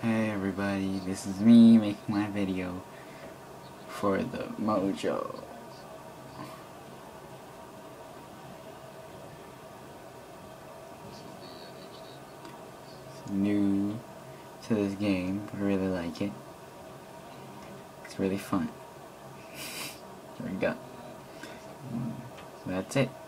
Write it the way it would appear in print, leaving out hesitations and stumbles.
Hey everybody, this is me making my video for the Mojo. It's new to this game, but I really like it. It's really fun. There we go. That's it.